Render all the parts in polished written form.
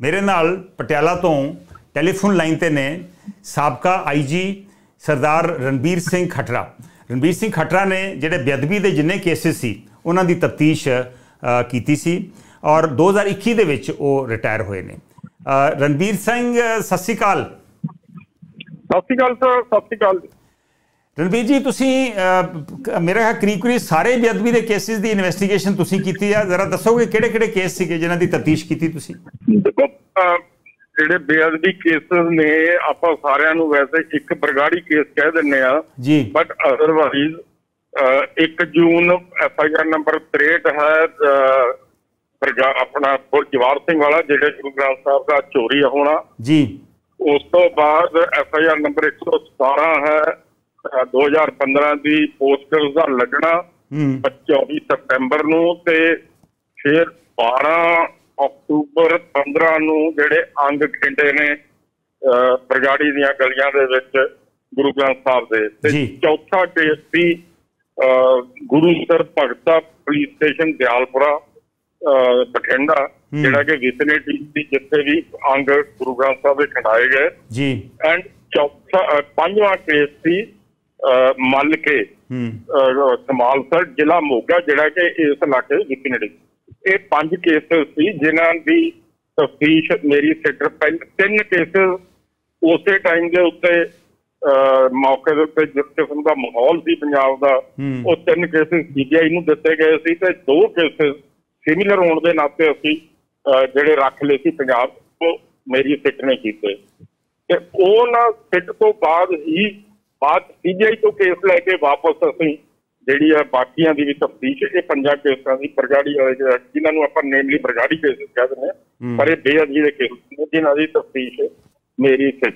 मेरे नाल पटियाला तो टैलीफोन लाइन ते ने साबका IG सरदार रणबीर सिंह खटरा। रणबीर सिंह खटरा ने जिहड़े बेअदबी के जिन्ने केसिस सी उन्हां दी तफ्तीश कीती सी और 2021 दे विच ओह रिटायर होए ने। रणबीर सिंह सत श्री अकाल। सत श्री अकाल सर, सत श्री अकाल। रणबीर जी तुसी मेरा करीब सारे बेअदबी के केसिस की इन्वेस्टिगेशन तुसी कीती है, जरा दसोगे किहड़े केस सीगे जिन्हां दी तफ्तीश कीती तुसी? देखो ਜਿਹੜੇ ਬੇਅਦਬੀ ਕੇਸਿਸ ਨੇ ਆਪਾਂ ਸਾਰਿਆਂ ਨੂੰ ਵੈਸੇ ਇੱਕ ਬਰਗਾੜੀ ਕੇਸ ਕਹਿ ਦਿੰਨੇ ਆ ਜੀ, ਬਟ ਅਦਰਵਾਈਜ਼ 1 ਜੂਨ FIR ਨੰਬਰ 63 ਹੈ ਆਪਣਾ ਜਵਾਰ ਸਿੰਘ ਵਾਲਾ ਜਿਹੜੇ ਗੁਰੂ ਗ੍ਰੰਥ ਸਾਹਿਬ ਦਾ ਚੋਰੀ ਹੋਣਾ ਜੀ। ਉਸ ਤੋਂ ਬਾਅਦ FIR ਨੰਬਰ 117 ਹੈ 2015 ਦੀ ਪੋਸਟਰਸ ਦਾ ਲੱਗਣਾ 24 ਸਤੰਬਰ ਨੂੰ, ਤੇ ਫਿਰ 12 ਅਕਤੂਬਰ 15 ਨੂੰ ਜਿਹੜੇ ਅੰਗ ਖਿੰਡੇ ਨੇ ਬਰਗਾੜੀ ਦੀਆਂ ਗਲੀਆਂ ਦੇ ਵਿੱਚ ਗੁਰੂ ਗ੍ਰੰਥ ਸਾਹਿਬ ਦੇ। ਤੇ ਚੌਥਾ ਕੇਸ ਸੀ ਗੁਰੂਸਰ ਭਗਤਾ ਪੁਲਿਸ ਸਟੇਸ਼ਨ ਦਿਆਲਪੁਰਾ ਬਠਿੰਡਾ, ਜਿਹੜਾ ਕਿ ਵਿਸਨਿਟੀ ਸੀ ਜਿੱਥੇ ਵੀ ਅੰਗ ਗੁਰੂ ਗ੍ਰੰਥ ਸਾਹਿਬ ਦੇ ਖਿੰਡਾਏ ਗਏ ਜੀ। ਐਂਡ ਪੰਜਵਾਂ ਕੇਸ ਸੀ ਮਲਕੇ ਸਮਾਲਸਰ ਜ਼ਿਲ੍ਹਾ ਮੋਗਾ, ਜਿਹੜਾ ਕਿ ਇਸ ਇਲਾਕੇ ਦੀ ਵਿਸਨਿਟੀ। ਇਹ 5 ਕੇਸਿਸ ਸੀ ਜਿਨ੍ਹਾਂ ਦੀ ਤਫਤੀਸ਼ ਮੇਰੀ ਸੈਕਟਰ ਪਹਿਲੇ 3 ਕੇਸਿਸ ਉਸੇ ਟਾਈਮ ਦੇ ਉੱਤੇ ਮੌਕੇ ਦੇ ਉੱਤੇ ਜਿਸ ਕਿਸਮ ਦਾ ਮਾਹੌਲ ਸੀ ਪੰਜਾਬ ਦਾ, ਉਹ 3 ਕੇਸਿਸ CBI ਨੂੰ ਦਿੱਤੇ ਗਏ ਸੀ ਤੇ 2 ਕੇਸਿਸ ਸਿਮਿਲਰ ਹੋਣ ਦੇ ਨਾਤੇ ਅਸੀਂ ਜਿਹੜੇ ਰੱਖ ਲਏ ਸੀ ਪੰਜਾਬ, ਉਹ ਮੇਰੀ ਸਿੱਟ ਨੇ ਕੀਤੇ। ਤੇ ਉਹਨਾਂ ਸਿੱਟ ਤੋਂ ਬਾਅਦ ਹੀ CBI ਤੋਂ ਕੇਸ ਲੈ ਕੇ ਵਾਪਸ ਅਸੀਂ ਜਿਹੜੀ ਆ ਬਾਕੀਆਂ ਦੀ ਵੀ ਤਫਤੀਸ਼ ਇਹ 5 ਕੇਸਾਂ ਦੀ ਬਰਗਾੜੀ ਵਾਲੇ ਜਿਨ੍ਹਾਂ ਨੂੰ ਆਪਾਂ ਨੇਮਲੀ ਬਰਗਾੜੀ ਕੇਸਿਸ ਕਹਿ ਦਿੰਦੇ ਹਾਂ, ਪਰ ਇਹ ਬੇਅਦਬੀ ਦੇ ਕੇਸ ਨੇ ਜਿਨ੍ਹਾਂ ਦੀ ਤਫਤੀਸ਼ ਮੇਰੀ ਸਿੱਟ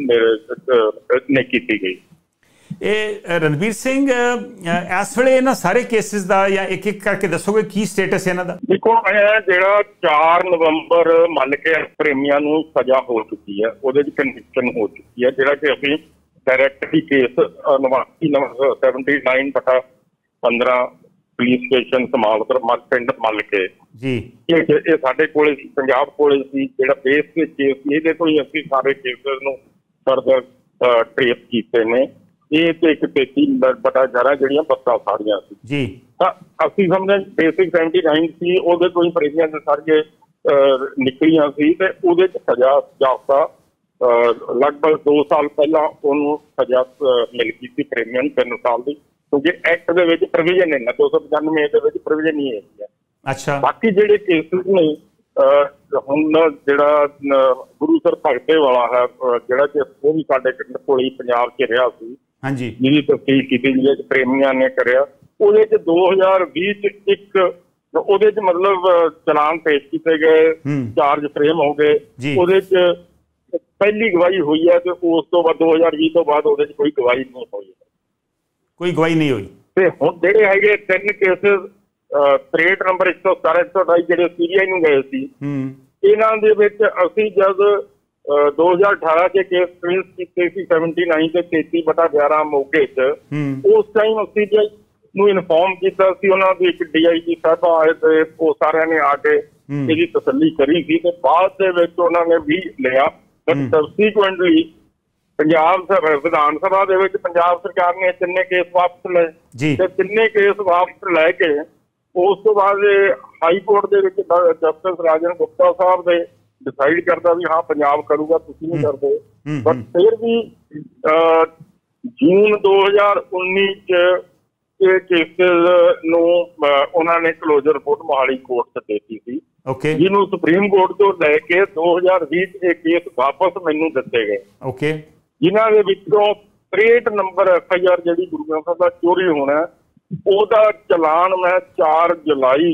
ਨੇ ਕੀਤੀ ਗਈ। ਇਹ रणबीर ਸਿੰਘ ਇਸ ਵੇਲੇ ਇਹਨਾਂ ਸਾਰੇ ਕੇਸਿਸ ਦਾ ਜਾਂ ਇੱਕ ਕਰਕੇ ਦੱਸੋਗੇ ਕੀ ਸਟੇਟਸ ਹੈ ਇਹਨਾਂ ਦਾ? ਦੇਖੋ ਜਿਹੜਾ 4 ਨਵੰਬਰ ਮੰਨ ਕੇ ਪ੍ਰੇਮੀਆਂ ਨੂੰ ਸਜ਼ਾ ਹੋ ਚੁੱਕੀ ਹੈ, ਉਹਦੇ 'ਚ ਕਨਵਿਕਸ਼ਨ ਹੋ ਚੁੱਕੀ ਹੈ, ਜਿਹੜਾ ਕਿ ਅਸੀਂ directly case 79/15 police station Samalpur ਪਿੰਡ ਮਲਕੇ ਜੀ, ਇਹ ਸਾਡੇ ਕੋਲੇ ਸੀ, ਪੰਜਾਬ ਕੋਲੇ ਸੀ, ਜਿਹੜਾ ਬੇਸ ਦੇ ਕੇਸ ਸੀ ਇਹਦੇ ਤੋਂ ਹੀ ਅਸੀਂ ਸਾਰੇ ਕੇਸਿਸ ਨੂੰ ਫਰਦਰ ਟ੍ਰੇਸ ਕੀਤੇ ਨੇ। ਇਹ ਤੇ ਇੱਕ 33/11 ਜਿਹੜੀਆਂ ਬੱਸਾਂ ਸਾਰੀਆਂ ਸੀ ਜੀ, ਤਾਂ ਅਸੀਂ ਸਮਝਦੇ ਬੇਸਿਕ 79 ਸੀ, ਉਹਦੇ ਤੋਂ ਹੀ ਪ੍ਰੇਮੀਆਂ ਦੇ ਸਾਰੀਆਂ ਨਿਕਲੀਆਂ ਸੀ ਤੇ ਉਹਦੇ 'ਚ ਸਜ਼ਾ ਜਾਪਤਾ ਲਗਭਗ 2 ਸਾਲ ਪਹਿਲਾਂ ਉਹਨੂੰ ਸਜ਼ਾ ਮਿਲ ਗਈ ਸੀ ਪ੍ਰੇਮੀਆਂ ਨੂੰ 3 ਸਾਲ ਦੀ, ਕਿਉਂਕਿ ਐਕਟ ਦੇ ਵਿੱਚ ਪ੍ਰੋਵੀਜ਼ਨ ਹੈ ਨਾ 295 ਦੇ ਵਿੱਚ ਪ੍ਰੋਵੀਜ਼ਨ ਨਹੀਂ ਹੈਗੀ ਹੈ। ਅੱਛਾ, ਬਾਕੀ ਜਿਹੜੇ ਕੇਸਿਸ ਨੇ ਹੁਣ ਜਿਹੜਾ ਗੁਰੂਸਰ ਭਗਤੇ ਵਾਲਾ ਹੈ, ਜਿਹੜਾ ਕਿ ਉਹ ਵੀ ਸਾਡੇ ਕੋਲ ਹੀ ਪੰਜਾਬ 'ਚ ਰਿਹਾ ਸੀ ਹਾਂਜੀ, ਜਿਹਦੀ ਤਫਤੀਸ਼ ਕੀਤੀ ਜਿਹਦੇ 'ਚ ਪ੍ਰੇਮੀਆਂ ਨੇ ਕਰਿਆ, ਉਹਦੇ 'ਚ 2020 'ਚ ਉਹਦੇ 'ਚ ਮਤਲਬ ਚਲਾਨ ਪੇਸ਼ ਕੀਤੇ ਗਏ, ਚਾਰਜ ਫਰੇਮ ਹੋ ਗਏ, ਉਹਦੇ 'ਚ ਪਹਿਲੀ ਗਵਾਹੀ ਹੋਈ ਹੈ ਤੇ ਉਸ ਤੋਂ ਬਾਅਦ 2020 ਤੋਂ ਬਾਅਦ ਉਹਦੇ 'ਚ ਕੋਈ ਗਵਾਹੀ ਨਹੀਂ ਹੋਈ, ਕੋਈ ਗਵਾਹੀ ਨਹੀਂ ਹੋਈ। ਤੇ ਹੁਣ ਜਿਹੜੇ ਹੈਗੇ 3 ਕੇਸਿਸ 63 ਨੰਬਰ 117 128 ਜਿਹੜੇ CBI ਨੂੰ ਗਏ ਸੀ, ਇਹਨਾਂ ਦੇ ਵਿੱਚ ਅਸੀਂ ਜਦ 2018 ਦੇ ਕੇਸ ਟ੍ਰੇਸ ਕੀਤੇ ਸੀ 79 ਤੇ 33/11 ਮੋਗੇ 'ਚ, ਉਸ ਟਾਈਮ CBI ਨੂੰ ਇਨਫੋਰਮ ਕੀਤਾ ਸੀ, ਉਹਨਾਂ ਦੀ ਇੱਕ DIG ਸਾਹਿਬ ਆਏ ਤੇ ਉਹ ਸਾਰਿਆਂ ਨੇ ਆ ਕੇ ਇਹਦੀ ਤਸੱਲੀ ਕਰੀ ਸੀ ਤੇ ਬਾਅਦ ਦੇ ਵਿੱਚ ਉਹਨਾਂ ਨੇ ਵੀ ਲਿਆ। ਬਟ ਸਬਸੀਕੁਐਂਟਲੀ ਪੰਜਾਬ ਵਿਧਾਨ ਸਭਾ ਦੇ ਵਿੱਚ ਪੰਜਾਬ ਸਰਕਾਰ ਨੇ 3 ਕੇਸ ਵਾਪਸ ਲਏ ਤੇ 3 ਕੇਸ ਵਾਪਸ ਲੈ ਕੇ ਉਸ ਤੋਂ ਬਾਅਦ ਹਾਈ ਕੋਰਟ ਦੇ ਵਿੱਚ ਜਸਟਿਸ ਰਾਜਨ ਗੁਪਤਾ ਸਾਹਿਬ ਦੇ ਡਿਸਾਈਡ ਕਰਦਾ ਵੀ ਹਾਂ ਪੰਜਾਬ ਕਰੂਗਾ, ਤੁਸੀਂ ਨਹੀਂ ਕਰਦੇ। ਬਟ ਫਿਰ ਵੀ ਜੂਨ 2019 'ਚ ਇਹ ਕੇਸਿਸ ਨੂੰ ਉਹਨਾਂ ਨੇ ਕਲੋਜ਼ਰ ਰਿਪੋਰਟ ਮੋਹਾਲੀ ਕੋਰਟ 'ਚ ਦਿੱਤੀ ਸੀ, ਜਿਹਨੂੰ ਸੁਪਰੀਮ ਕੋਰਟ ਤੋਂ ਲੈ ਕੇ 2020 'ਚ ਇਹ ਕੇਸ ਵਾਪਸ ਮੈਨੂੰ ਦਿੱਤੇ ਗਏ, ਜਿਨ੍ਹਾਂ ਦੇ ਵਿੱਚੋਂ 63 ਨੰਬਰ FIR ਜਿਹੜੀ ਗੁਰੂ ਗ੍ਰੰਥ ਸਾਹਿਬ ਦਾ ਚੋਰੀ ਹੋਣਾ, ਉਹਦਾ ਚਲਾਨ ਮੈਂ 4 ਜੁਲਾਈ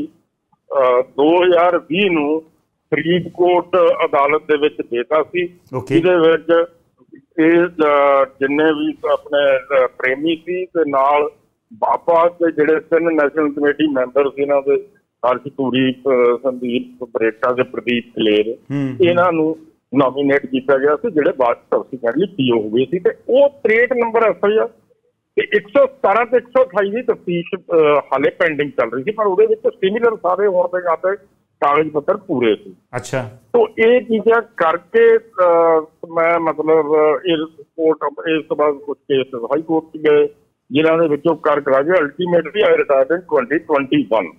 2020 ਨੂੰ ਫਰੀਦਕੋਟ ਅਦਾਲਤ ਦੇ ਵਿੱਚ ਦੇਤਾ ਸੀ, ਜਿਹਦੇ ਵਿੱਚ ਇਹ ਜਿੰਨੇ ਵੀ ਆਪਣੇ ਪ੍ਰੇਮੀ ਸੀ ਤੇ ਨਾਲ ਬਾਬਾ ਤੇ ਜਿਹੜੇ 3 ਨੈਸ਼ਨਲ ਕਮੇਟੀ ਮੈਂਬਰ ਸੀ, ਇਹਨਾਂ ਦੇ ਹਰਸ਼ ਧੂਰੀ, ਸੰਦੀਪ ਬਰੇਟਾ ਤੇ ਪ੍ਰਦੀਪ ਕਲੇਰ, ਇਹਨਾਂ ਨੂੰ ਨੋਮੀਨੇਟ ਕੀਤਾ ਗਿਆ ਸੀ, ਜਿਹੜੇ ਬਾਅਦ ਸਬਸੀਕੁਐਂਟਲੀ PO ਹੋ ਗਏ ਸੀ। ਤੇ ਉਹ 63 ਨੰਬਰ FIR ਤੇ 117 ਤੇ 128 ਦੀ ਤਫਤੀਸ਼ ਹਾਲੇ ਪੈਂਡਿੰਗ ਚੱਲ ਰਹੀ ਸੀ, ਪਰ ਉਹਦੇ ਵਿੱਚ ਸਿਮਿਲਰ ਸਾਰੇ ਹੋਣ ਦੇ ਨਾਤੇ ਕਾਗਜ਼ ਪੱਤਰ ਪੂਰੇ ਸੀ। ਅੱਛਾ। तो ये चीज़ां करके मैं मतलब इस कोर्ट इस तो बाद कुछ केस हाई कोर्ट च गए जिन्हों ने विचों कर करा के अल्टीमेटली आई रिटायर्ड इन 2021।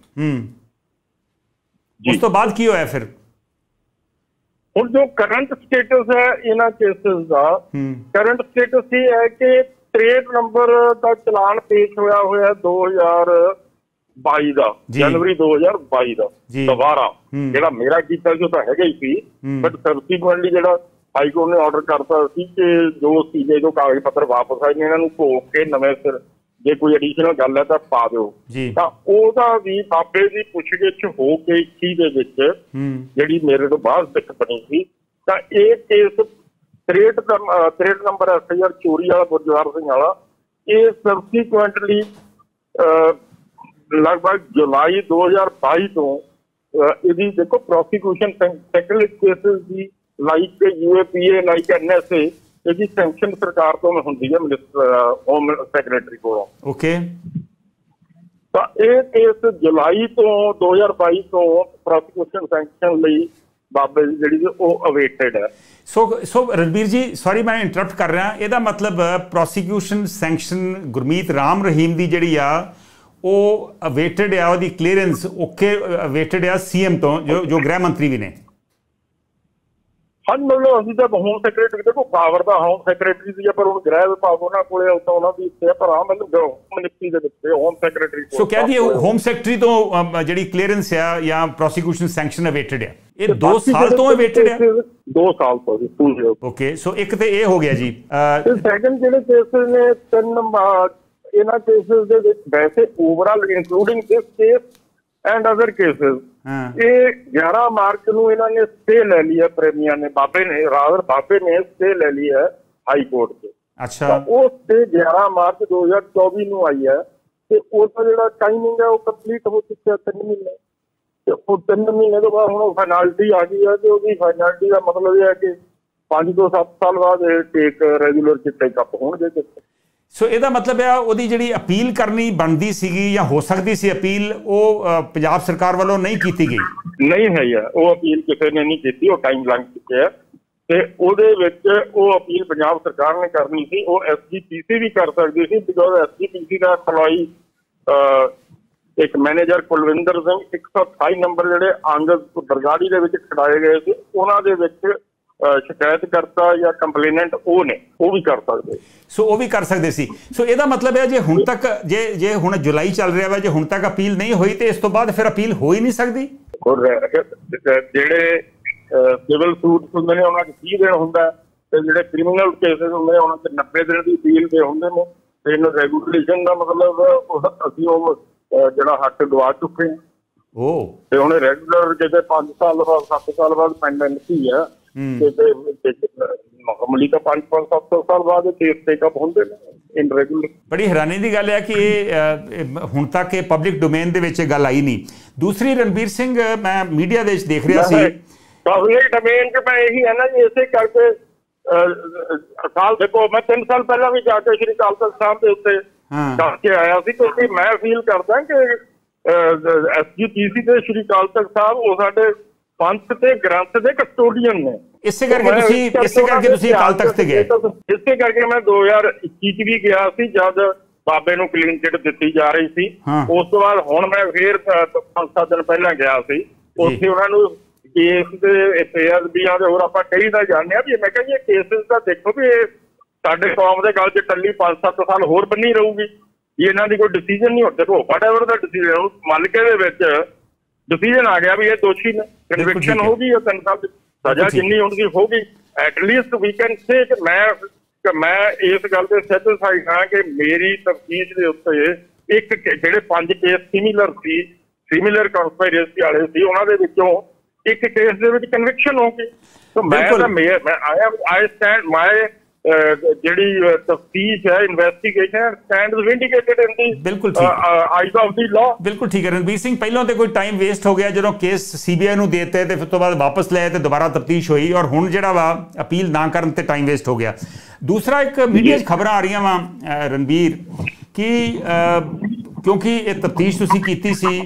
उस तो बाद की होया फिर? ਹੁਣ जो करंट स्टेटस है इन्हां केसेस का करंट स्टेटस ये है कि ट्रेड नंबर का चलान पेश होया 2022 का जनवरी 2022 का दोबारा ਜਿਹੜਾ ਮੇਰਾ ਕੀਤਾ ਸੀ ਉਹ ਤਾਂ ਹੈਗਾ ਹੀ ਸੀ ਬਟ ਸਬਸੀਕੁਐਂਟਲੀ ਜਿਹੜਾ ਹਾਈ ਕੋਰਟ ਨੇ ਆਰਡਰ ਕਰਤਾ ਸੀ ਕਿ ਜੋ ਸੀਗੇ ਜੋ ਕਾਗਜ਼ ਪੱਤਰ ਵਾਪਸ ਆਏ ਨੇ ਇਹਨਾਂ ਨੂੰ ਘੋਖ ਕੇ ਨਵੇਂ ਸਿਰ ਜੇ ਕੋਈ ਐਡੀਸ਼ਨਲ ਗੱਲ ਹੈ ਤਾਂ ਪਾ ਦਿਓ ਤਾਂ ਉਹਦਾ ਵੀ ਬਾਬੇ ਦੀ ਪੁੱਛਗਿੱਛ ਹੋ ਕੇ 21 ਦੇ ਵਿੱਚ ਜਿਹੜੀ ਮੇਰੇ ਤੋਂ ਬਾਅਦ ਦਿੱਕਤ ਬਣੀ ਸੀ ਤਾਂ ਇਹ ਕੇਸ 63 ਨੰਬਰ FIR ਚੋਰੀ ਵਾਲਾ ਗੁਰਜਵਾਰ ਸਿੰਘ ਵਾਲਾ ਇਹ ਸਬਸੀਕੁਐਂਟਲੀ ਲਗਭਗ ਜੁਲਾਈ 2022 ਤੋਂ ਇਹਦੀ ਦੇਖੋ ਪ੍ਰੋਸੀਕਿਊਸ਼ਨ ਸੈਕੰਡਰੀ ਕੇਸਿਸ ਦੀ ਲਾਈਕ UAPA ਲਾਈਕ NSA ਇਹਦੀ ਸੈਂਕਸ਼ਨ ਸਰਕਾਰ ਤੋਂ ਹੁੰਦੀ ਹੈ ਮਿਨਿਸਟਰ ਹੋਮ ਸੈਕਟਰੀ ਕੋਲੋਂ। ਓਕੇ। ਤਾਂ ਇਹ ਕੇਸ ਜੁਲਾਈ ਤੋਂ 2022 ਤੋਂ ਪ੍ਰੋਸੀਕਿਊਸ਼ਨ ਸੈਂਕਸ਼ਨ ਲਈ ਬਾਬੇ ਦੀ ਜਿਹੜੀ ਉਹ ਅਵੇਟਡ ਹੈ। ਸੋ ਰਣਬੀਰ ਜੀ ਸੌਰੀ ਮੈਂ ਇੰਟਰਪਟ ਕਰ ਰਿਹਾ ਇਹਦਾ ਮਤਲਬ ਪ੍ਰੋਸੀਕਿਊਸ਼ਨ ਸੈਂਕਸ਼ਨ ਗੁਰਮੀਤ ਰਾਮ ਰਹੀਮ ਦੀ ਜਿਹੜੀ ਆ ਉਹ ਅਵੇਟਡ ਆ ਉਹਦੀ ਕਲੀਅਰੈਂਸ ਓਕੇ ਅਵੇਟਡ ਆ CM ਤੋਂ ਜੋ ਗ੍ਰਹਿ ਮੰਤਰੀ ਵੀ ਨੇ। ਹਾਂ ਮਤਲਬ ਅਸੀਂ ਤਾਂ ਹੋਮ ਸੈਕਟਰੀ ਦੇਖੋ ਪਾਵਰ ਦਾ ਹੋਮ ਸੈਕਟਰੀ ਦੀ ਪਰ ਹੁਣ ਗ੍ਰਹਿ ਵਿਭਾਗ ਉਹਨਾਂ ਕੋਲੇ ਤਾਂ ਉਹਨਾਂ ਦੀ ਇੱਥੇ ਪਰ ਆ ਮੈਨੂੰ ਮਿਨਿਸਟਰੀ ਦੇ ਵਿੱਚ ਹੋਮ ਸੈਕਟਰੀ ਸੋ ਕਹਿ ਦਈਏ ਹੋਮ ਸੈਕਟਰੀ ਤੋਂ ਜਿਹੜੀ ਕਲੀਅਰੈਂਸ ਆ ਜਾਂ ਪ੍ਰੋਸੀਕਿਊਸ਼ਨ ਸੈਂਕਸ਼ਨ ਅਵੇਟਡ ਆ ਇਹ 2 ਸਾਲ ਤੋਂ ਅਵੇਟਡ ਆ 2 ਸਾਲ ਤੋਂ ਜੀ ਪੂਰੇ। ਓਕੇ ਸੋ ਇੱਕ ਤੇ ਇਹ ਹੋ ਗਿਆ ਜੀ ਸੈਕੰਡ ਜਿਹੜੇ ਕੇਸ ਨੇ 3 ਇਹਨਾਂ ਕੇਸਿਸ ਦੇ ਵਿੱਚ ਵੈਸੇ overall including this case and other cases ਇਹ 11 ਮਾਰਚ ਨੂੰ ਇਹਨਾਂ ਨੇ ਸਟੇ ਲੈ ਲਈ ਹੈ ਪ੍ਰੇਮੀਆਂ ਨੇ ਬਾਬੇ ਨੇ ਸਟੇ ਲੈ ਲਈ ਹੈ ਹਾਈ ਕੋਰਟ 'ਚ। ਅੱਛਾ। ਉਹ ਸਟੇ 11 ਮਾਰਚ 2024 ਨੂੰ ਆਈ ਹੈ ਤੇ ਉਹਦਾ ਜਿਹੜਾ ਟਾਈਮਿੰਗ ਹੈ ਉਹ ਕੰਪਲੀਟ ਹੋ ਚੁੱਕਿਆ 3 ਮਹੀਨੇ ਤੇ ਉਹ 3 ਮਹੀਨੇ ਤੋਂ ਬਾਅਦ ਹੁਣ ਫਾਈਨੈਲਿਟੀ ਆ ਗਈ ਹੈ ਤੇ ਉਹਦੀ ਫਾਈਨੈਲਿਟੀ ਦਾ ਮਤਲਬ ਇਹ ਹੈ ਕਿ 5 ਤੋਂ 7 ਸਾਲ ਬਾਅਦ ਇਹ ਟੇਕ ਰੈਗੂਲਰ ਟੇਕ ਅਪ ਹੋਣਗੇ। ਸੋ ਇਹਦਾ ਮਤਲਬ ਹੈ ਉਹਦੀ ਜਿਹੜੀ ਅਪੀਲ ਕਰਨੀ ਬਣਦੀ ਸੀਗੀ ਜਾਂ ਹੋ ਸਕਦੀ ਸੀ ਅਪੀਲ ਉਹ ਪੰਜਾਬ ਸਰਕਾਰ ਵੱਲੋਂ ਨਹੀਂ ਕੀਤੀ ਗਈ? ਨਹੀਂ ਹੈ ਯਾਰ ਉਹ ਅਪੀਲ ਕਿਸੇ ਨੇ ਨਹੀਂ ਕੀਤੀ ਉਹ ਟਾਈਮ ਲੰਘ ਚੁੱਕਿਆ ਤੇ ਉਹਦੇ ਵਿੱਚ ਉਹ ਅਪੀਲ ਪੰਜਾਬ ਸਰਕਾਰ ਨੇ ਕਰਨੀ ਸੀ ਉਹ SGPC ਵੀ ਕਰ ਸਕਦੀ ਸੀ ਬਿਕੋਜ਼ SGPC ਦਾ ਐਮਪਲੋਈ ਇੱਕ ਮੈਨੇਜਰ ਕੁਲਵਿੰਦਰ ਸਿੰਘ 128 ਨੰਬਰ ਜਿਹੜੇ ਅੰਗਦ ਬਰਗਾੜੀ ਦੇ ਵਿੱਚ ਖੜਾਏ ਗਏ ਸੀ ਉਹਨਾਂ ਦੇ ਵਿੱਚ ਸ਼ਿਕਾਇਤ ਕਰਤਾ ਜਾਂ ਕੰਪਲੇਨੈਂਟ ਉਹ ਨੇ ਉਹ ਵੀ ਕਰ ਸਕਦੇ ਸੋ ਉਹ ਵੀ ਕਰ ਸਕਦੇ ਸੀ। ਸੋ ਇਹਦਾ ਮਤਲਬ ਹੈ ਜੇ ਹੁਣ ਤੱਕ ਜੇ ਹੁਣ ਜੁਲਾਈ ਚੱਲ ਰਿਹਾ ਵਾ ਜੇ ਹੁਣ ਤੱਕ ਅਪੀਲ ਨਹੀਂ ਹੋਈ ਤੇ ਇਸ ਤੋਂ ਬਾਅਦ ਫਿਰ ਅਪੀਲ ਹੋ ਹੀ ਨਹੀਂ ਸਕਦੀ। ਜਿਹੜੇ ਸਿਵਲ ਸੂਟ ਹੁੰਦੇ ਨੇ ਉਹਨਾਂ 'ਚ 30 ਦਿਨ ਹੁੰਦਾ ਤੇ ਜਿਹੜੇ ਕ੍ਰਿਮੀਨਲ ਕੇਸਿਸ ਹੁੰਦੇ ਉਹਨਾਂ 'ਚ 90 ਦਿਨ ਦੀ ਅਪੀਲ ਦੇ ਹੁੰਦੇ ਨੇ ਤੇ ਇਹਨਾਂ ਰੈਗੂਲੇਸ਼ਨ ਦਾ ਮਤਲਬ ਅਸੀਂ ਉਹ ਜਿਹੜਾ ਹੱਕ ਗਵਾ ਚੁੱਕੇ ਹਾਂ ਤੇ ਹੁਣ ਰੈਗੂਲਰ ਜਿਹੜੇ 5 ਸਾਲ ਬਾਅਦ 7 ਸਾਲ ਬਾਅਦ ਪੈਂਡੈਂਸੀ ਹੈ ਮਾਮੂਲੀ ਤਾਂ 5-7 ਸਾਲ ਬਾਅਦ ਕੇਸ ਟੇਕਅਪ ਹੁੰਦੇ ਨੇ ਇਨ ਰੈਗੂਲਰ। ਬੜੀ ਹੈਰਾਨੀ ਦੀ ਗੱਲ ਹੈ ਕਿ ਇਹ ਹੁਣ ਤੱਕ ਇਹ ਪਬਲਿਕ ਡੋਮੇਨ ਦੇ ਵਿੱਚ ਗੱਲ ਆਈ ਨਹੀਂ। ਦੂਸਰੀ ਰਣਬੀਰ ਸਿੰਘ ਮੈਂ ਮੀਡੀਆ ਦੇ ਵਿੱਚ ਦੇਖ ਰਿਹਾ ਸੀ ਪਬਲਿਕ ਡੋਮੇਨ 'ਚ ਮੈਂ ਇਹੀ ਹੈ ਨਾ ਜੀ ਇਸੇ ਕਰਕੇ ਅਕਾਲ ਦੇਖੋ ਮੈਂ 3 ਸਾਲ ਪਹਿਲਾਂ ਵੀ ਜਾ ਕੇ ਸ਼੍ਰੀ ਅਕਾਲ ਤਖਤ ਸਾਹਿਬ ਦੇ ਉੱਤੇ ਜਾ ਕੇ ਆਇਆ ਸੀ ਕਿਉਂਕਿ ਮੈਂ ਫੀਲ ਕਰਦਾ ਕਿ SGPC ਤੇ ਸ਼੍ਰੀ ਅਕਾਲ ਤਖਤ ਸਾਹਿਬ ਉਹ ਸਾਡੇ ਪੰਥ ਤੇ ਗ੍ਰੰਥ ਦੇ ਕਸਟੋਡੀਅਨ ਨੇ। ਇਸੇ ਕਰਕੇ ਤੁਸੀਂ ਅਕਾਲ ਤਖਤ ਤੇ ਗਏ? ਇਸੇ ਕਰਕੇ ਮੈਂ 2021 ਚ ਵੀ ਗਿਆ ਸੀ ਜਦ ਬਾਬੇ ਨੂੰ ਕਲੀਨ ਚਿੱਟ ਦਿੱਤੀ ਜਾ ਰਹੀ ਸੀ। ਉਸ ਤੋਂ ਬਾਅਦ ਹੁਣ ਮੈਂ ਫੇਰ 5-7 ਦਿਨ ਪਹਿਲਾਂ ਗਿਆ ਸੀ ਉੱਥੇ ਉਹਨਾਂ ਨੂੰ ਕੇਸ ਦੇ ਬੇਅਦਬੀਆਂ ਦੇ ਹੋਰ ਆਪਾਂ ਕਈ ਦਾ ਜਾਣਦੇ ਹਾਂ ਵੀ ਮੈਂ ਕਿਹਾ ਜੀ ਇਹ ਕੇਸਿਸ ਦਾ ਦੇਖੋ ਵੀ ਇਹ ਸਾਡੇ ਕੌਮ ਦੇ ਗੱਲ 'ਚ ਟੱਲੀ 5-7 ਸਾਲ ਹੋਰ ਬੰਨੀ ਰਹੂਗੀ ਜੀ ਇਹਨਾਂ ਦੀ ਕੋਈ ਡਿਸੀਜ਼ਨ ਨਹੀਂ ਹੁੰਦਾ ਵਾਟਐਵਰ ਦਾ ਡਿਸੀਜ਼ਨ ਮਲਕੇ ਦੇ ਵਿੱਚ ਡਿਸੀਜ਼ਨ ਆ ਗਿਆ ਵੀ ਇਹ ਦੋਸ਼ੀ ਨੇ ਕਨਵਿਕਸ਼ਨ ਹੋ ਗਈ 3 ਸਾਲ ਦੀ ਸਜ਼ਾ ਜਿੰਨੀ ਹੁੰਦੀ ਹੋਗੀ ਐਟਲੀਸਟ ਵੀ ਕੈਨ ਸੇ ਕਿ ਮੈਂ ਇਸ ਗੱਲ ਤੇ ਸੈਟੀਸਫਾਈਡ ਹਾਂ ਕਿ ਮੇਰੀ ਤਫਤੀਸ਼ ਦੇ ਉੱਤੇ ਇੱਕ ਜਿਹੜੇ 5 ਕੇਸ ਸਿਮਿਲਰ ਕੰਸਪੀਰੇਸੀ ਵਾਲੇ ਸੀ ਉਹਨਾਂ ਦੇ ਵਿੱਚੋਂ ਇੱਕ ਕੇਸ ਦੇ ਵਿੱਚ ਕਨਵਿਕਸ਼ਨ ਹੋ ਗਈ ਤਾਂ ਮੈਂ ਆਈ ਸਟੈਂਡ ਮਾਈ ਜਿਹੜੀ ਤਫਤੀਸ਼ ਹੈ ਇਨਵੈਸਟੀਗੇਸ਼ਨ ਸਟੈਂਡਸ ਵਿੰਡੀਕੇਟਡ ਇਨ ਦੀ ਬਿਲਕੁਲ ਠੀਕ ਆਈਜ਼ ਆਫ ਦੀ ਲਾਅ। ਬਿਲਕੁਲ ਠੀਕ ਹੈ ਰਣਬੀਰ ਸਿੰਘ ਪਹਿਲਾਂ ਤੇ ਕੋਈ ਟਾਈਮ ਵੇਸਟ ਹੋ ਗਿਆ ਜਦੋਂ ਕੇਸ CBI ਨੂੰ ਦੇਤੇ ਤੇ ਫਿਰ ਤੋਂ ਬਾਅਦ ਵਾਪਸ ਲਏ ਤੇ ਦੁਬਾਰਾ ਤਫਤੀਸ਼ ਹੋਈ ਔਰ ਹੁਣ ਜਿਹੜਾ ਵਾ ਅਪੀਲ ਨਾ ਕਰਨ ਤੇ ਟਾਈਮ ਵੇਸਟ ਹੋ ਗਿਆ। ਦੂਸਰਾ ਇੱਕ ਮੀਡੀਆ 'ਚ ਖਬਰਾਂ ਆ ਰਹੀਆਂ ਵਾ ਰਣਬੀਰ ਕਿ ਕਿਉਂਕਿ ਇਹ ਤਫਤੀਸ਼ ਤੁਸੀਂ ਕੀਤੀ ਸੀ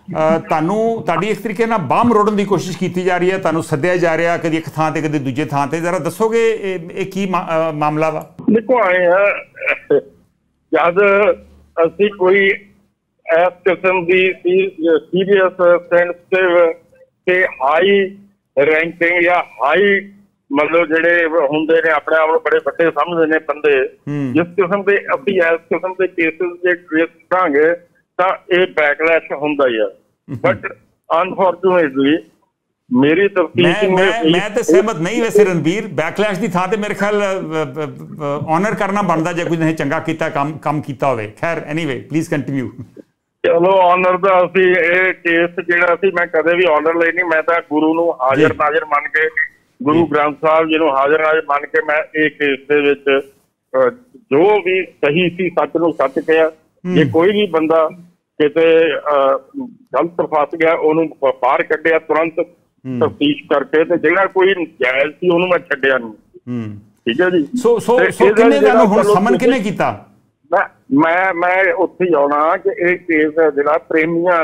ਤੁਹਾਡੀ ਇੱਕ ਤਰੀਕੇ ਨਾਲ ਬਾਂਹ ਮਰੋੜਨ ਦੀ ਕੋਸ਼ਿਸ਼ ਕੀਤੀ ਜਾ ਰਹੀ ਹੈ, ਤੁਹਾਨੂੰ ਸੱਦਿਆ ਜਾ ਰਿਹਾ ਕਦੀ ਇੱਕ ਥਾਂ ਤੇ ਕਦੀ ਦੂਜੇ ਥਾਂ ਤੇ, ਜ਼ਰਾ ਦੱਸੋਗੇ ਇਹ ਕੀ ਮਾਮਲਾ ਵਾ? ਦੇਖੋ ਆਏ ਆ, ਜਦ ਅਸੀਂ ਕੋਈ ਇਸ ਕਿਸਮ ਦੀ ਸੀਰੀਅਸ ਸੈਂਸਿਟਿਵ ਤੇ ਹਾਈ ਰੈਂਕਿੰਗ ਜਾਂ ਹਾਈ ਮਤਲਬ ਜਿਹੜੇ ਹੁੰਦੇ ਨੇ ਆਪਣੇ ਆਪ ਨੂੰ ਬੜੇ ਵੱਡੇ ਸਮਝਦੇ ਨੇ ਬੰਦੇ, ਜਿਸ ਕਿਸਮ ਦੇ ਅਸੀਂ ਇਸ ਕਿਸਮ ਦੇ ਕੇਸਿਸ ਜੇ ਟ੍ਰੇਸ ਕਰਾਂਗੇ ਤਾਂ ਇਹ ਬੈਕਲੈਸ਼ ਹੁੰਦਾ ਹੀ ਆ। ਬਟ ਅਨਫੋਰਚੂਨੇਟਲੀ ਮੇਰੀ ਤਫਤੀਸ਼ ਮੈਂ ਤੇ ਸਹਿਮਤ ਨਹੀਂ ਵੈਸੇ ਰਣਬੀਰ, ਬੈਕਲੈਸ਼ ਦੀ ਥਾਂ ਤੇ ਮੇਰੇ ਖਿਆਲ ਆਨਰ ਕਰਨਾ ਬਣਦਾ ਜੇ ਕੋਈ ਨੇ ਚੰਗਾ ਕੀਤਾ ਕੰਮ ਕੀਤਾ ਹੋਵੇ। ਖੈਰ ਐਨੀਵੇ ਪਲੀਜ਼ ਕੰਟੀਨਿਊ। ਚਲੋ ਆਨਰ ਦਾ ਅਸੀਂ ਇਹ ਕੇਸ ਜਿਹੜਾ ਸੀ ਮੈਂ ਕਦੇ ਵੀ ਆਨਰ ਲਈ ਨਹੀਂ, ਮੈਂ ਤਾਂ ਗੁਰੂ ਨੂੰ ਹਾਜ਼ਰ ਨਾਜ਼ਰ ਮੰਨ ਕੇ, ਗੁਰੂ ਗ੍ਰੰਥ ਸਾਹਿਬ ਜੀ ਨੂੰ ਹਾਜ਼ਰ ਨਾਜ਼ਰ ਮੰਨ ਕੇ ਮੈਂ ਇਹ ਕੇਸ ਦੇ ਵਿੱਚ ਜੋ ਵੀ ਸਹੀ ਸੀ ਸੱਚ ਨੂੰ ਸੱਚ ਕਿਹਾ। ਜੇ ਕੋਈ ਵੀ ਬੰਦਾ ਕਿਤੇ ਗਲਤ ਫਸ ਗਿਆ ਉਹਨੂੰ ਬਾਹਰ ਕੱਢਿਆ ਤੁਰੰਤ ਤਫਤੀਸ਼ ਕਰਕੇ, ਤੇ ਜਿਹੜਾ ਕੋਈ ਜਾਇਜ਼ ਸੀ ਉਹਨੂੰ ਮੈਂ ਛੱਡਿਆ ਨਹੀਂ। ਠੀਕ ਹੈ ਜੀ। ਸੋ ਕਿੰਨੇ ਦਾ ਹੁਣ ਸਮਨ ਕਿਹਨੇ ਕੀਤਾ? ਮੈਂ ਉੱਥੇ ਹੀ ਆਉਣਾ ਕਿ ਇਹ ਕੇਸ ਜਿਹੜਾ ਪ੍ਰੇਮੀਆਂ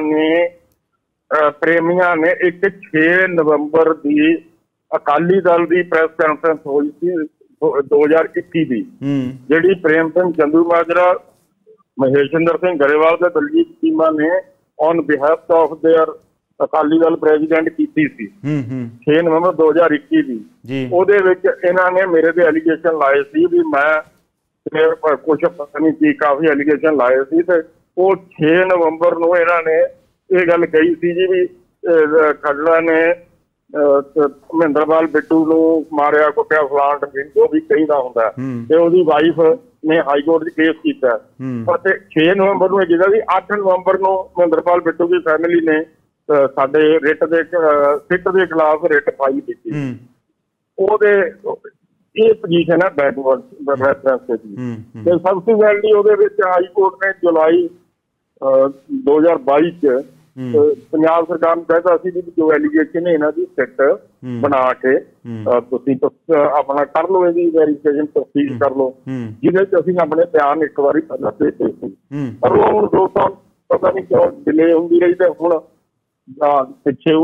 ਨੇ ਇੱਕ 6 ਨਵੰਬਰ ਦੀ ਅਕਾਲੀ ਦਲ ਦੀ ਪ੍ਰੈਸ ਕਾਨਫਰੰਸ ਹੋਈ ਸੀ 2021 ਦੀ, ਜਿਹੜੀ ਪ੍ਰੇਮ ਸਿੰਘ ਚੰਦੂਮਾਜਰਾ, ਮਹੇਸ਼ਿੰਦਰ ਸਿੰਘ ਗਰੇਵਾਲ ਤੇ ਦਲਜੀਤ ਚੀਮਾ ਨੇ on behalf of their Akali Dal president ਕੀਤੀ ਸੀ 6 ਨਵੰਬਰ 2021 ਦੀ। ਉਹਦੇ ਵਿੱਚ ਇਹਨਾਂ ਨੇ ਮੇਰੇ ਤੇ ਐਲੀਗੇਸ਼ਨ ਲਾਏ ਸੀ ਵੀ ਮੈਂ ਕੁਛ ਪਤਾ ਨਹੀਂ ਕੀ ਕਾਫੀ ਐਲੀਗੇਸ਼ਨ ਲਾਏ ਸੀ, ਤੇ ਉਹ 6 ਨਵੰਬਰ ਨੂੰ ਇਹਨਾਂ ਨੇ ਇਹ ਗੱਲ ਕਹੀ ਸੀ ਜੀ ਵੀ ਖੱਟੜਾ ਨੇ ਮਹਿੰਦਰਪਾਲ ਬਿੱਟੂ ਨੂੰ ਮਾਰਿਆ ਕੁੱਟਿਆ ਫਲਾਂਟ ਜੋ ਵੀ ਕਹੀਦਾ ਹੁੰਦਾ, ਤੇ ਉਹਦੀ ਵਾਈਫ ਨੇ ਹਾਈ ਕੋਰਟ 'ਚ ਕੇਸ ਕੀਤਾ। ਪਰ 6 ਨਵੰਬਰ ਨੂੰ ਇਹ ਜਿਹੜਾ ਸੀ 8 ਨਵੰਬਰ ਨੂੰ ਮਹਿੰਦਰਪਾਲ ਬਿੱਟੂ ਦੀ ਫੈਮਿਲੀ ਨੇ ਸਾਡੇ ਸਿੱਟ ਦੇ ਖਿਲਾਫ ਰਿਟ ਫਾਈਲ ਕੀਤੀ। ਉਹਦੇ ਇਹ ਪੋਜੀਸ਼ਨ ਹੈ ਬੈਕਵਰਡ ਰੈਫਰੈਂਸ ਤੇ ਸਬਸੀਕੁਐਂਟਲੀ ਉਹਦੇ ਵਿੱਚ ਹਾਈ ਕੋਰਟ ਨੇ ਜੁਲਾਈ 2022 ਚ ਪੰਜਾਬ ਸਰਕਾਰ ਨੂੰ ਕਹਿਤਾ ਸੀ ਵੀ ਜੋ ਐਲੀਗੇਸ਼ਨ ਇਹਨਾਂ ਦੀ ਸਿੱਟ ਬਣਾ ਕੇ ਤੁਸੀਂ ਆਪਣਾ ਕਰ ਲਓ, ਇਹਦੀ ਵੈਰੀਫਿਕੇਸ਼ਨ ਤਫਤੀਸ਼ ਕਰ ਲਓ, ਜਿਹਦੇ ਚ ਅਸੀਂ ਆਪਣੇ ਬਿਆਨ ਇੱਕ ਵਾਰੀ ਪਹਿਲਾਂ ਦੇ ਦਿੱਤੇ ਸੀ। ਪਰ ਉਹ ਹੁਣ 2 ਸਾਲ ਪਤਾ ਨਹੀਂ ਕਿਉਂ ਡਿਲੇ ਹੁੰਦੀ ਰਹੀ, ਤੇ ਹੁਣ ਪਿੱਛੇ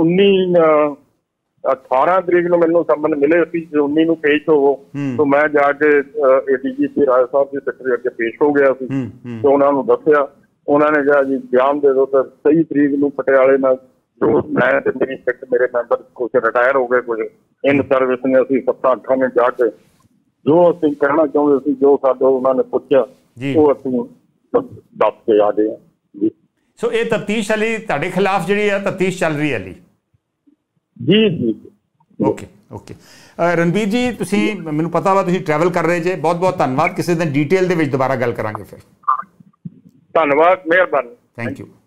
18 ਤਰੀਕ ਨੂੰ ਮੈਨੂੰ ਸੰਬੰਧ ਮਿਲੇ ਸੀ 19 ਨੂੰ ਪੇਸ਼ ਹੋਵੋ, ਤਾਂ ਮੈਂ ਜਾ ਕੇ ADGP ਰਾਏ ਸਾਹਿਬ ਦੀ ਸੈਕਟਰੀ ਅੱਗੇ ਪੇਸ਼ ਹੋ ਗਿਆ ਸੀ ਤੇ ਉਹਨਾਂ ਨੂੰ ਦੱਸਿਆ। ਉਹਨਾਂ ਨੇ ਕਿਹਾ ਜੀ ਬਿਆਨ ਦੇ ਦਿਓ, ਤਾਂ 23 ਤਰੀਕ ਨੂੰ ਪਟਿਆਲੇ ਨਾਲ ਜੋ ਮੈਂ ਤੇ ਮੇਰੀ ਸਿੱਟ ਮੇਰੇ ਮੈਂਬਰ ਕੁਛ ਰਿਟਾਇਰ ਹੋ ਗਏ, ਕੁਝ ਇਨ ਸਰਵਿਸ ਨੇ, ਅਸੀਂ 7-8 ਨੇ ਜਾ ਕੇ ਜੋ ਅਸੀਂ ਕਹਿਣਾ ਚਾਹੁੰਦੇ ਸੀ, ਜੋ ਸਾਡੇ ਉਹਨਾਂ ਨੇ ਪੁੱਛਿਆ ਉਹ ਅਸੀਂ ਦੱਸ ਕੇ ਆ ਗਏ ਹਾਂ ਜੀ। ਸੋ ਇਹ ਤਫਤੀਸ਼ ਵਾਲੀ ਤੁਹਾਡੇ ਖਿਲਾਫ ਜਿਹੜੀ ਹੈ ਤਫਤੀਸ਼ ਚੱਲ ਰਹੀ ਹੈ ਜੀ? ਜੀ। ਓਕੇ ਰਣਬੀਰ ਜੀ, ਤੁਸੀਂ ਮੈਨੂੰ ਪਤਾ ਵਾ ਤੁਸੀਂ ਟਰੈਵਲ ਕਰ ਰਹੇ ਜੇ, ਬਹੁਤ ਧੰਨਵਾਦ। ਕਿਸੇ ਦਿਨ ਡੀਟੇਲ ਦੇ ਵਿੱਚ ਦੁਬਾਰਾ ਗੱਲ ਕਰਾਂਗੇ ਫਿਰ। ਧੰਨਵਾਦ, ਮਿਹਰਬਾਨੀ। Thank you.